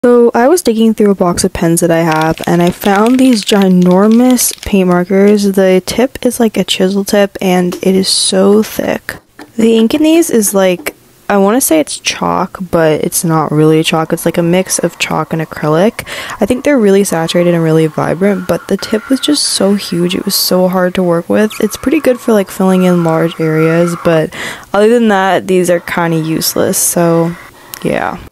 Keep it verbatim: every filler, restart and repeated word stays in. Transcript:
So I was digging through a box of pens that I have and I found these ginormous paint markers. The tip is like a chisel tip and it is so thick. The ink in these is like, I want to say it's chalk, but it's not really chalk. It's like a mix of chalk and acrylic. I think they're really saturated and really vibrant, but the tip was just so huge. It was so hard to work with. It's pretty good for like filling in large areas, but other than that, these are kind of useless. So yeah.